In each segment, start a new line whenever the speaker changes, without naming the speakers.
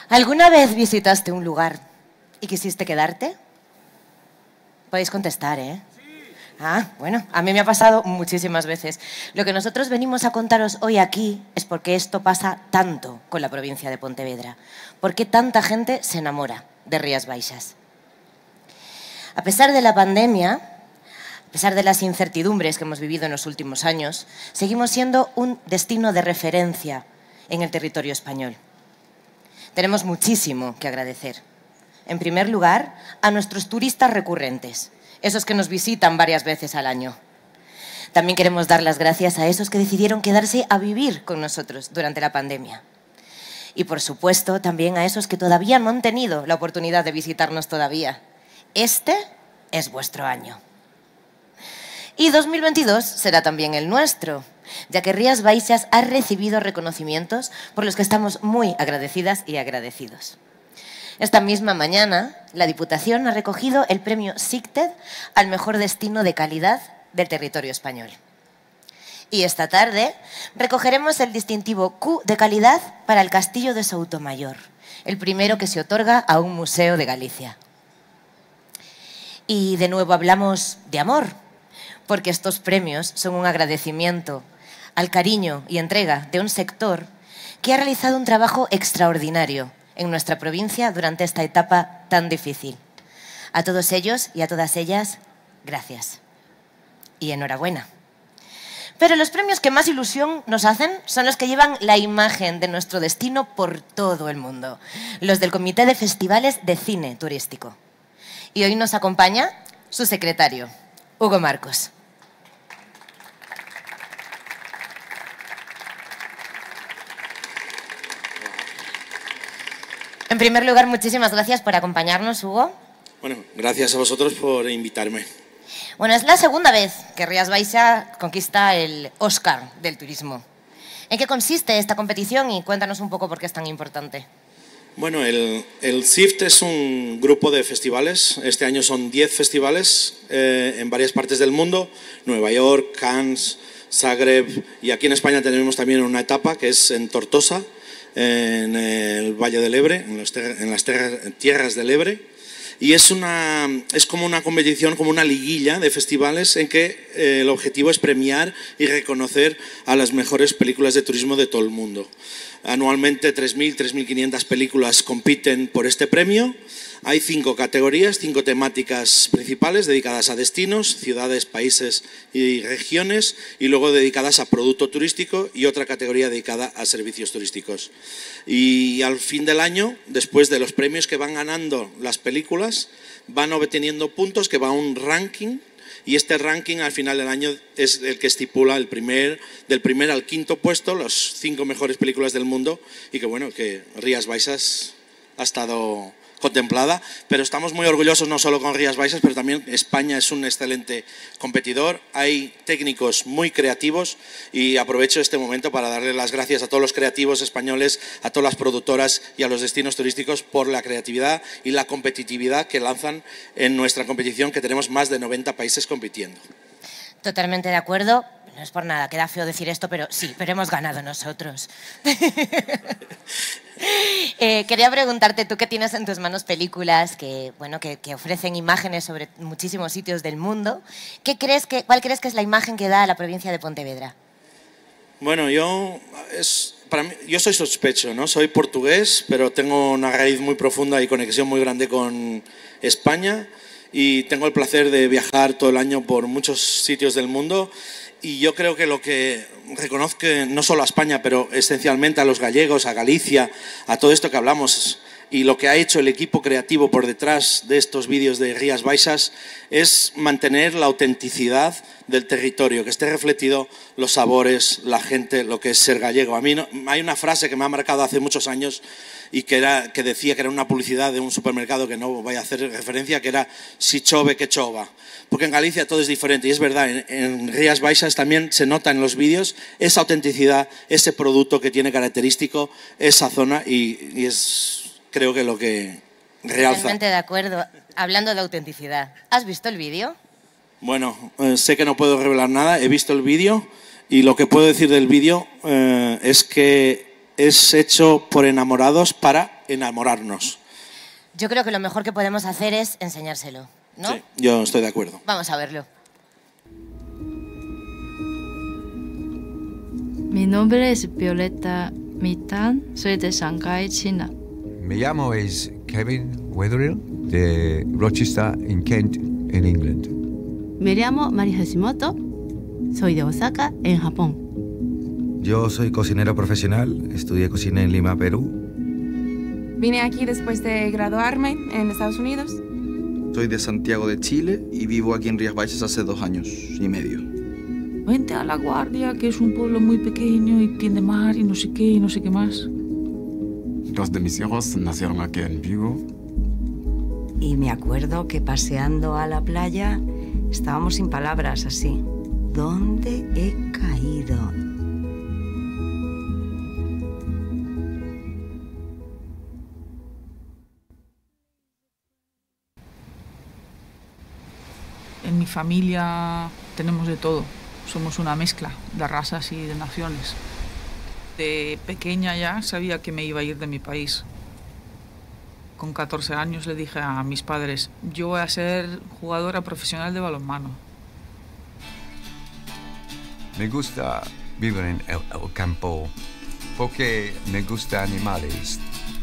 ¿Alguna vez visitaste un lugar y quisiste quedarte? Podéis contestar, ¿eh? Ah, bueno, a mí me ha pasado muchísimas veces. Lo que nosotros venimos a contaros hoy aquí es por qué esto pasa tanto con la provincia de Pontevedra. ¿Por qué tanta gente se enamora de Rías Baixas? A pesar de la pandemia, a pesar de las incertidumbres que hemos vivido en los últimos años, seguimos siendo un destino de referencia en el territorio español. Tenemos muchísimo que agradecer. En primer lugar, a nuestros turistas recurrentes, esos que nos visitan varias veces al año. También queremos dar las gracias a esos que decidieron quedarse a vivir con nosotros durante la pandemia. Y, por supuesto, también a esos que todavía no han tenido la oportunidad de visitarnos todavía. Este es vuestro año. Y 2022 será también el nuestro, ya que Rías Baixas ha recibido reconocimientos por los que estamos muy agradecidas y agradecidos. Esta misma mañana, la Diputación ha recogido el premio SICTED al mejor destino de calidad del territorio español. Y esta tarde recogeremos el distintivo Q de calidad para el Castillo de Soutomayor, el primero que se otorga a un museo de Galicia. Y de nuevo hablamos de amor, porque estos premios son un agradecimiento al cariño y entrega de un sector que ha realizado un trabajo extraordinario en nuestra provincia durante esta etapa tan difícil. A todos ellos y a todas ellas, gracias. Y enhorabuena. Pero los premios que más ilusión nos hacen son los que llevan la imagen de nuestro destino por todo el mundo, los del Comité de Festivales de Cine Turístico. Y hoy nos acompaña su secretario, Hugo Marcos. En primer lugar, muchísimas gracias por acompañarnos, Hugo.
Bueno, gracias a vosotros por invitarme.
Bueno, es la segunda vez que Rías Baixas conquista el Oscar del turismo. ¿En qué consiste esta competición y cuéntanos un poco por qué es tan importante?
Bueno, el SIFT es un grupo de festivales. Este año son 10 festivales en varias partes del mundo. Nueva York, Cannes, Zagreb y aquí en España tenemos también una etapa que es en Tortosa, en el Valle del Ebre, en las tierras del Ebre. Y es como una competición, como una liguilla de festivales en que el objetivo es premiar y reconocer a las mejores películas de turismo de todo el mundo. Anualmente 3.000, 3.500 películas compiten por este premio. Hay 5 categorías, 5 temáticas principales dedicadas a destinos, ciudades, países y regiones, y luego dedicadas a producto turístico y otra categoría dedicada a servicios turísticos. Y al fin del año, después de los premios que van ganando las películas, van obteniendo puntos que va a un ranking. Y este ranking al final del año es el que estipula del primer al quinto puesto, las 5 mejores películas del mundo, y que bueno, que Rías Baixas ha estado contemplada, pero estamos muy orgullosos no solo con Rías Baixas, pero también España es un excelente competidor. Hay técnicos muy creativos y aprovecho este momento para darle las gracias a todos los creativos españoles, a todas las productoras y a los destinos turísticos por la creatividad y la competitividad que lanzan en nuestra competición, que tenemos más de 90 países compitiendo.
Totalmente de acuerdo. No es por nada, queda feo decir esto, pero sí, pero hemos ganado nosotros. Quería preguntarte, tú que tienes en tus manos películas que ofrecen imágenes sobre muchísimos sitios del mundo, ¿cuál crees que es la imagen que da a la provincia de Pontevedra?
Bueno, yo soy sospecho, ¿no? Soy portugués, pero tengo una raíz muy profunda y conexión muy grande con España, y tengo el placer de viajar todo el año por muchos sitios del mundo. Y yo creo que lo que reconozco, no solo a España, pero esencialmente a los gallegos, a Galicia, a todo esto que hablamos, y lo que ha hecho el equipo creativo por detrás de estos vídeos de Rías Baixas, es mantener la autenticidad del territorio, que esté refletido los sabores, la gente, lo que es ser gallego. A mí hay una frase que me ha marcado hace muchos años y que decía que era una publicidad de un supermercado, que no voy a hacer referencia, que era "si chove que chova", porque en Galicia todo es diferente, y es verdad, en Rías Baixas también se nota en los vídeos esa autenticidad, ese producto que tiene característico esa zona, y es creo que lo que realza.
Totalmente de acuerdo. Hablando de autenticidad, ¿has visto el vídeo?
Bueno, sé que no puedo revelar nada, he visto el vídeo, y lo que puedo decir del vídeo es que es hecho por enamorados para enamorarnos.
Yo creo que lo mejor que podemos hacer es enseñárselo, ¿no?
Sí, yo estoy de acuerdo.
Vamos a verlo.
Mi nombre es Violeta Mitán, soy de Shanghái, China.
Me llamo es Kevin Wetherill, de Rochester, en Kent, en England.
Me llamo Mari Hashimoto, soy de Osaka, en Japón.
Yo soy cocinero profesional, estudié cocina en Lima, Perú.
Vine aquí después de graduarme en Estados Unidos.
Soy de Santiago de Chile y vivo aquí en Rías Baixas hace 2 años y medio.
Vente a La Guardia, que es un pueblo muy pequeño y tiene mar y no sé qué y no sé qué más.
2 de mis hijos nacieron aquí en Vigo.
Y me acuerdo que paseando a la playa estábamos sin palabras así. ¿Dónde he caído?
En mi familia tenemos de todo. Somos una mezcla de razas y de naciones. De pequeña ya sabía que me iba a ir de mi país. Con 14 años le dije a mis padres, yo voy a ser jugadora profesional de balonmano.
Me gusta vivir en el campo porque me gustan animales.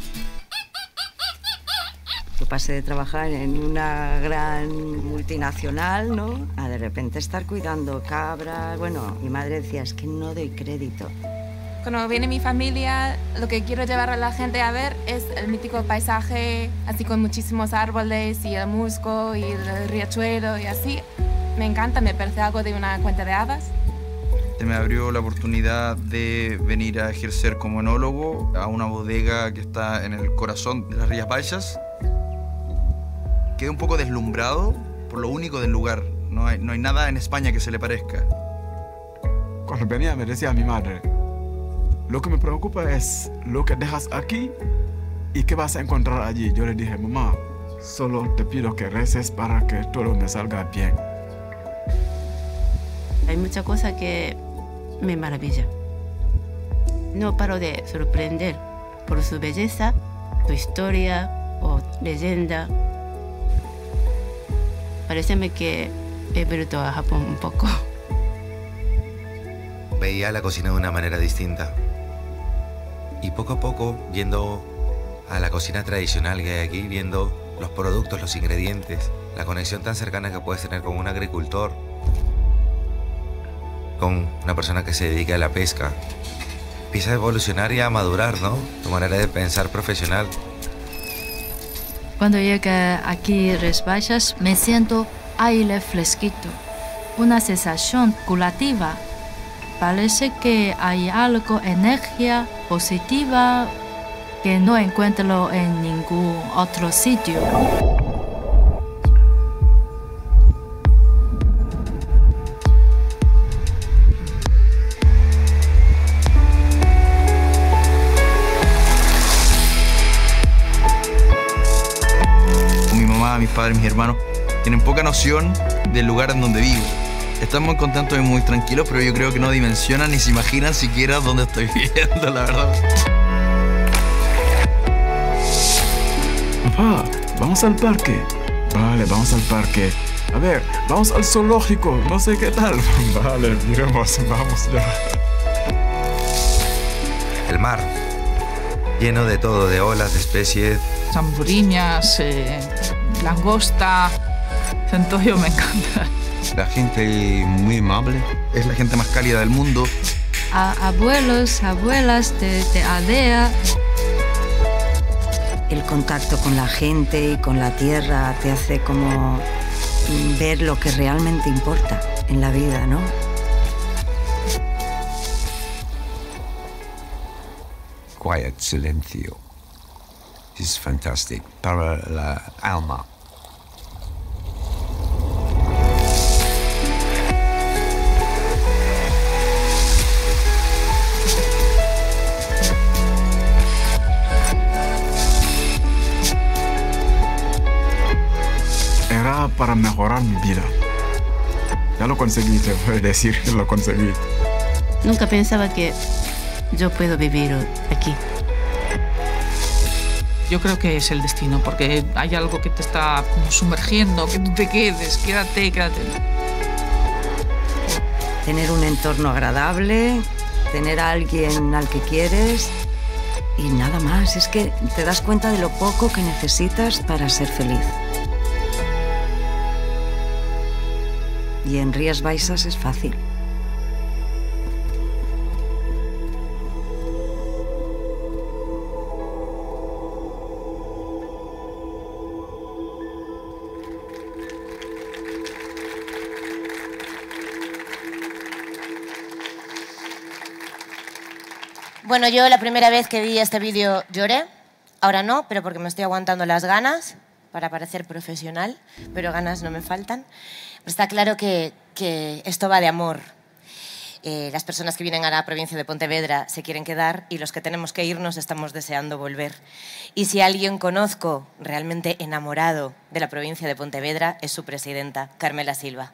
Yo pasé de trabajar en una gran multinacional, ¿no?, a de repente estar cuidando cabras. Bueno, mi madre decía, es que no doy crédito.
Cuando viene mi familia, lo que quiero llevar a la gente a ver es el mítico paisaje, así con muchísimos árboles y el musgo y el riachuelo y así. Me encanta, me parece algo de una cuenta de hadas.
Se me abrió la oportunidad de venir a ejercer como enólogo a una bodega que está en el corazón de las Rías Baixas. Quedé un poco deslumbrado por lo único del lugar. No hay nada en España que se le parezca.
Cuando venía me decía a mi madre, lo que me preocupa es lo que dejas aquí y qué vas a encontrar allí. Yo le dije, mamá, solo te pido que reces para que todo me salga bien.
Hay muchas cosas que me maravillan. No paro de sorprender por su belleza, su historia o leyenda. Paréceme que he vuelto a Japón un poco.
Veía la cocina de una manera distinta. Y poco a poco, yendo a la cocina tradicional que hay aquí, viendo los productos, los ingredientes, la conexión tan cercana que puedes tener con un agricultor, con una persona que se dedica a la pesca, empieza a evolucionar y a madurar, ¿no? Tu manera de pensar profesional.
Cuando llegué aquí a Rías Baixas me siento aire fresquito, una sensación curativa. Parece que hay algo, energía positiva que no encuentro en ningún otro sitio.
Mi mamá, mis padres, mis hermanos tienen poca noción del lugar en donde vivo. Están muy contentos y muy tranquilos, pero yo creo que no dimensionan ni se imaginan siquiera dónde estoy viviendo, la verdad.
Papá, vamos al parque. Vale, vamos al parque. A ver, vamos al zoológico, no sé qué tal. Vale, miremos, vamos ya.
El mar, lleno de todo, de olas, de especies.
Zamburiñas, langosta, centollo me encanta.
La gente muy amable.
Es la gente más cálida del mundo.
Abuelos, abuelas de aldea.
El contacto con la gente y con la tierra te hace como ver lo que realmente importa en la vida, ¿no?
Quiet, silencio. Es fantástico para la alma.
Era para mejorar mi vida. Ya lo conseguí, te voy a decir que lo conseguí.
Nunca pensaba que yo puedo vivir aquí.
Yo creo que es el destino, porque hay algo que te está como sumergiendo, que tú te quedes, quédate.
Tener un entorno agradable, tener a alguien al que quieres y nada más. Es que te das cuenta de lo poco que necesitas para ser feliz. Y en Rías Baixas es fácil.
Bueno, yo la primera vez que vi este vídeo lloré. Ahora no, pero porque me estoy aguantando las ganas para parecer profesional, pero ganas no me faltan. Pero está claro que esto va de amor. Las personas que vienen a la provincia de Pontevedra se quieren quedar y los que tenemos que irnos estamos deseando volver. Y si alguien conozco realmente enamorado de la provincia de Pontevedra es su presidenta, Carmela Silva.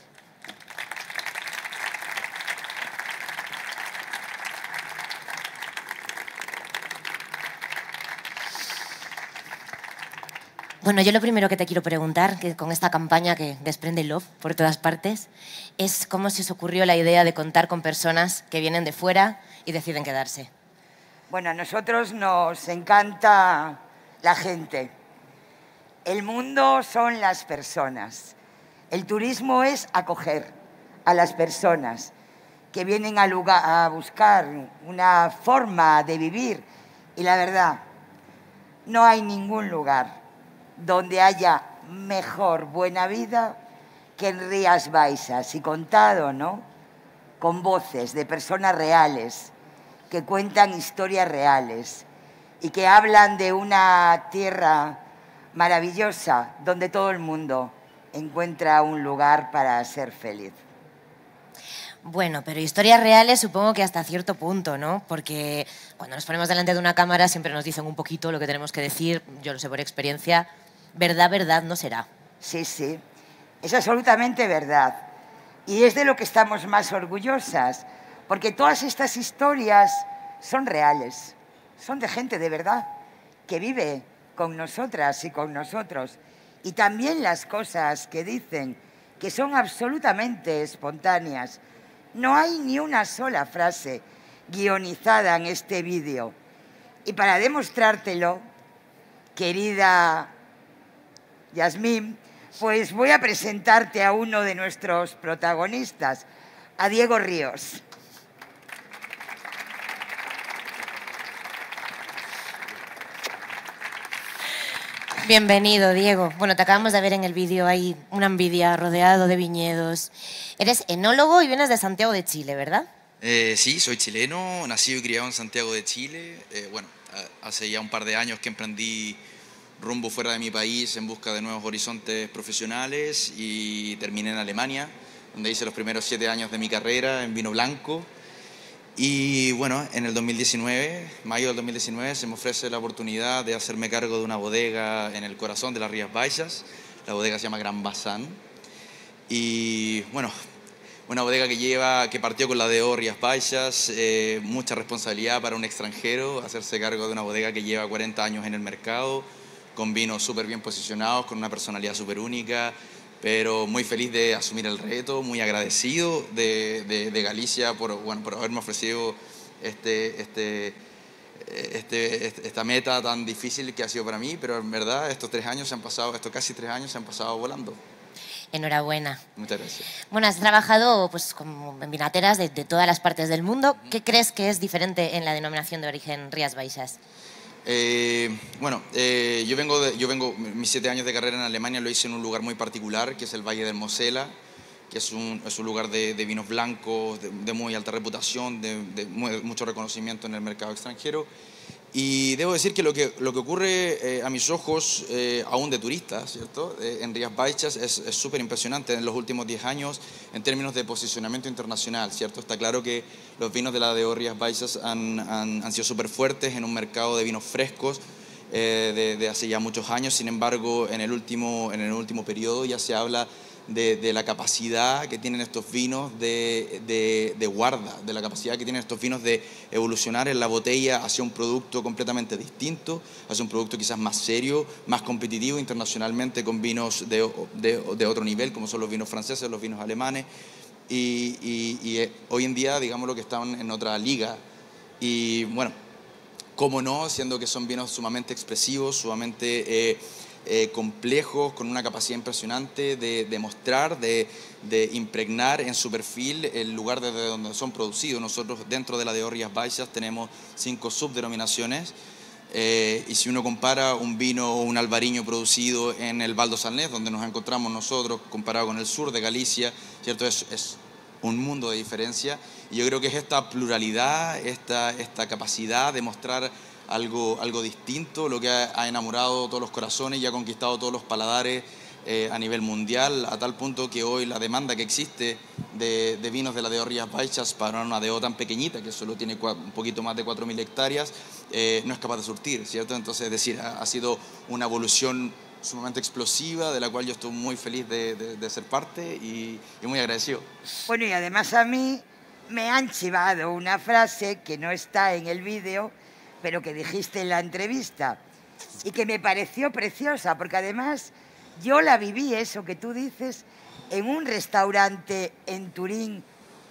Bueno, yo lo primero que te quiero preguntar, que con esta campaña que desprende love por todas partes, es cómo se os ocurrió la idea de contar con personas que vienen de fuera y deciden quedarse.
Bueno, a nosotros nos encanta la gente. El mundo son las personas. El turismo es acoger a las personas que vienen a buscar una forma de vivir. Y la verdad, no hay ningún lugar donde haya mejor buena vida que en Rías Baixas, y contado, ¿no?, con voces de personas reales que cuentan historias reales y que hablan de una tierra maravillosa donde todo el mundo encuentra un lugar para ser feliz.
Bueno, pero historias reales supongo que hasta cierto punto, ¿no? Porque cuando nos ponemos delante de una cámara siempre nos dicen un poquito lo que tenemos que decir, yo lo sé por experiencia. Verdad, verdad no será.
Sí, sí, es absolutamente verdad. Y es de lo que estamos más orgullosas, porque todas estas historias son reales, son de gente de verdad, que vive con nosotras y con nosotros. Y también las cosas que dicen, que son absolutamente espontáneas. No hay ni una sola frase guionizada en este vídeo. Y para demostrártelo, querida Yasmín, pues voy a presentarte a uno de nuestros protagonistas, a Diego Ríos.
Bienvenido, Diego. Bueno, te acabamos de ver en el vídeo, hay una envidia rodeado de viñedos. Eres enólogo y vienes de Santiago de Chile, ¿verdad?
Sí, soy chileno, nacido y criado en Santiago de Chile. Hace ya un par de años que emprendí rumbo fuera de mi país en busca de nuevos horizontes profesionales y terminé en Alemania, donde hice los primeros 7 años de mi carrera en vino blanco. Y bueno, en el 2019, mayo del 2019, se me ofrece la oportunidad de hacerme cargo de una bodega en el corazón de las Rías Baixas. La bodega se llama Gran Bazán. Y bueno, una bodega que partió con la DO Rías Baixas, mucha responsabilidad para un extranjero, hacerse cargo de una bodega que lleva 40 años en el mercado, con vinos súper bien posicionados, con una personalidad súper única, pero muy feliz de asumir el reto, muy agradecido de Galicia por haberme ofrecido esta meta tan difícil que ha sido para mí, pero en verdad estos casi 3 años se han pasado volando.
Enhorabuena.
Muchas gracias.
Bueno, has trabajado pues, en vinateras de todas las partes del mundo. ¿Qué crees que es diferente en la denominación de origen Rías Baixas?
Yo vengo, mis 7 años de carrera en Alemania lo hice en un lugar muy particular, que es el Valle del Mosela, que es un lugar de vinos blancos, de muy alta reputación, de mucho reconocimiento en el mercado extranjero. Y debo decir que lo que ocurre a mis ojos, aún de turista, ¿cierto?, en Rías Baixas es súper impresionante en los últimos 10 años en términos de posicionamiento internacional, ¿cierto? Está claro que los vinos de la DO Rías Baixas han sido súper fuertes en un mercado de vinos frescos de hace ya muchos años. Sin embargo, en el último periodo ya se habla de la capacidad que tienen estos vinos de guarda, de la capacidad que tienen estos vinos de evolucionar en la botella hacia un producto completamente distinto, hacia un producto quizás más serio, más competitivo internacionalmente, con vinos de otro nivel, como son los vinos franceses, los vinos alemanes, y hoy en día, digamos, lo que están en otra liga. Y bueno, cómo no, siendo que son vinos sumamente expresivos, sumamente complejos, con una capacidad impresionante de mostrar, de impregnar en su perfil el lugar desde donde son producidos. Nosotros dentro de la DO Rías Baixas tenemos 5 subdenominaciones, y si uno compara un vino o un albariño producido en el Val do Salnés, donde nos encontramos nosotros, comparado con el sur de Galicia, ¿cierto? Es un mundo de diferencia, y yo creo que es esta pluralidad, esta capacidad de mostrar algo distinto, lo que ha enamorado todos los corazones y ha conquistado todos los paladares a nivel mundial, a tal punto que hoy la demanda que existe de vinos de la DO Rías Baixas para una DO tan pequeñita, que solo tiene un poquito más de 4.000 hectáreas, no es capaz de surtir, ¿cierto? Entonces, es decir, ha sido una evolución sumamente explosiva, de la cual yo estoy muy feliz de ser parte y muy agradecido.
Bueno, y además a mí me han chivado una frase que no está en el vídeo, pero que dijiste en la entrevista y que me pareció preciosa, porque además yo la viví, eso que tú dices, en un restaurante en Turín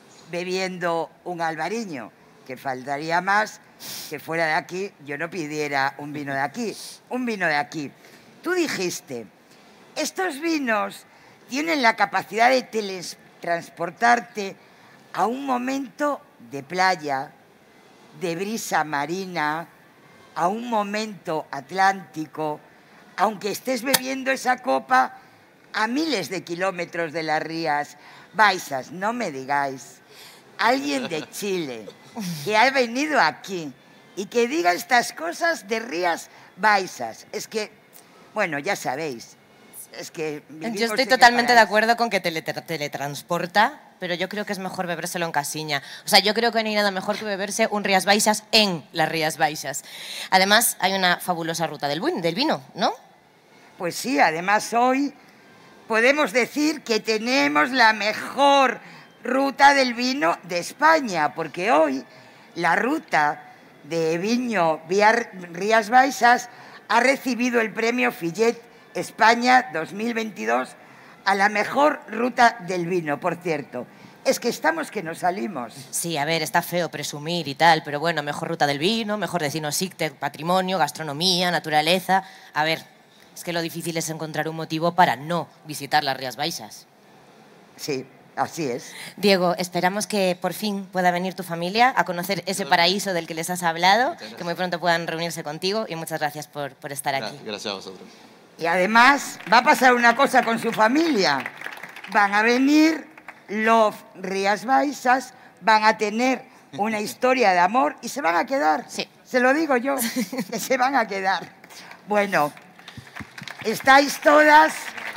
bebiendo un albariño, que faltaría más que fuera de aquí yo no pidiera un vino de aquí, un vino de aquí. Tú dijiste, estos vinos tienen la capacidad de teletransportarte a un momento de playa, de brisa marina, a un momento atlántico, aunque estés bebiendo esa copa a miles de kilómetros de las Rías Baixas. No me digáis, alguien de Chile que ha venido aquí y que diga estas cosas de Rías Baixas. Es que, bueno, ya sabéis, es que...
Yo estoy totalmente de acuerdo con que teletransporta, pero yo creo que es mejor bebérselo en casiña. O sea, yo creo que no hay nada mejor que beberse un Rías Baixas en las Rías Baixas. Además, hay una fabulosa ruta del vino, ¿no?
Pues sí, además hoy podemos decir que tenemos la mejor ruta del vino de España, porque hoy la ruta de Viño Rías Baixas ha recibido el premio Fillet España 2022 a la mejor ruta del vino, por cierto. Es que estamos que nos salimos.
Sí, a ver, está feo presumir y tal, pero bueno, mejor ruta del vino, mejor destino SICTE, patrimonio, gastronomía, naturaleza... A ver, es que lo difícil es encontrar un motivo para no visitar las Rías Baixas.
Sí, así es.
Diego, esperamos que por fin pueda venir tu familia a conocer ese paraíso del que les has hablado, que muy pronto puedan reunirse contigo, y muchas gracias por estar aquí.
Gracias a vosotros.
Y además va a pasar una cosa con su familia. Van a venir los Rías Baixas, van a tener una historia de amor y se van a quedar.
Sí.
Se lo digo yo, que se van a quedar. Bueno, estáis todas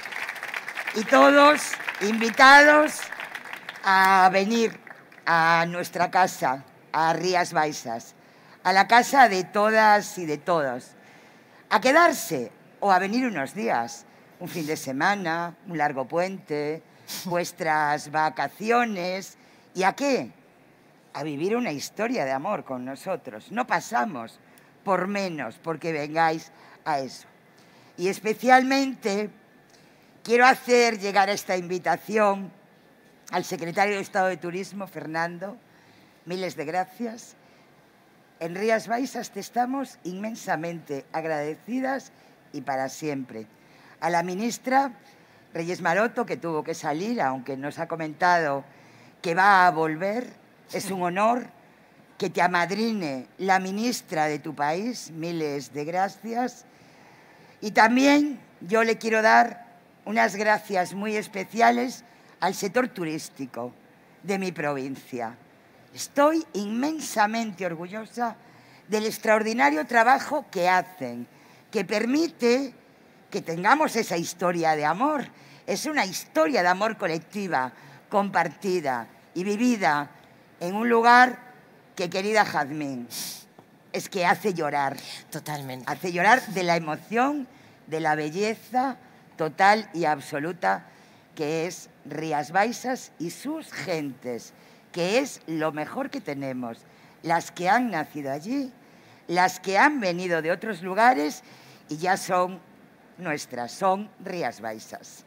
y todos invitados a venir a nuestra casa, a Rías Baixas, a la casa de todas y de todos, a quedarse o a venir unos días, un fin de semana, un largo puente, vuestras vacaciones. ¿Y a qué? A vivir una historia de amor con nosotros. No pasamos por menos porque vengáis a eso. Y especialmente quiero hacer llegar esta invitación al secretario de Estado de Turismo, Fernando. Miles de gracias. En Rías Baixas te estamos inmensamente agradecidas y para siempre. A la ministra Reyes Maroto, que tuvo que salir, aunque nos ha comentado que va a volver. Es un honor que te amadrine la ministra de tu país. Miles de gracias. Y también yo le quiero dar unas gracias muy especiales al sector turístico de mi provincia. Estoy inmensamente orgullosa del extraordinario trabajo que hacen, que permite que tengamos esa historia de amor. Es una historia de amor colectiva, compartida y vivida en un lugar que, querida Jazmín, es que hace llorar.
Totalmente.
Hace llorar de la emoción, de la belleza total y absoluta que es Rías Baixas y sus gentes, que es lo mejor que tenemos, las que han nacido allí, las que han venido de otros lugares y ya son nuestras, son Rías Baixas.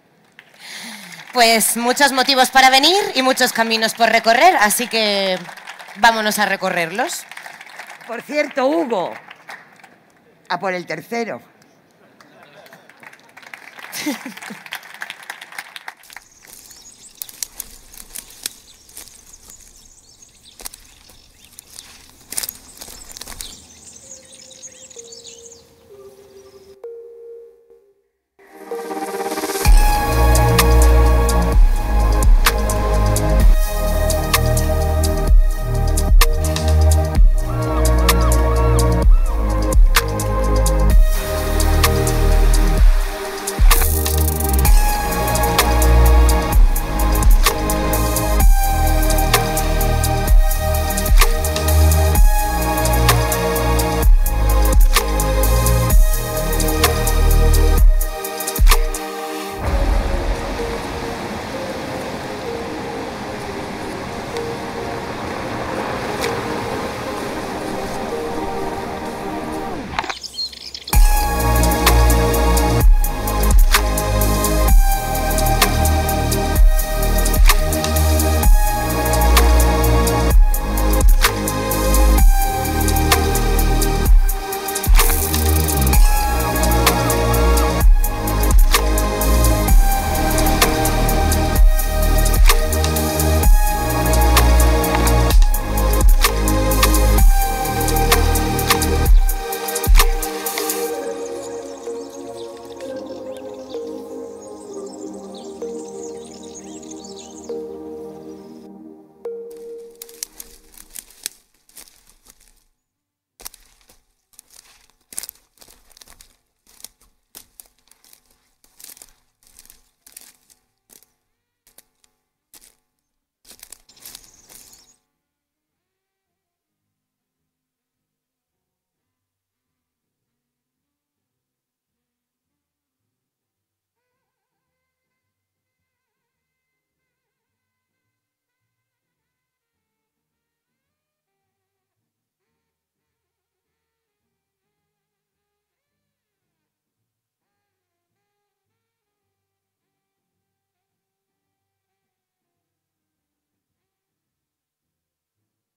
Pues muchos motivos para venir y muchos caminos por recorrer, así que vámonos a recorrerlos.
Por cierto, Hugo, a por el tercero.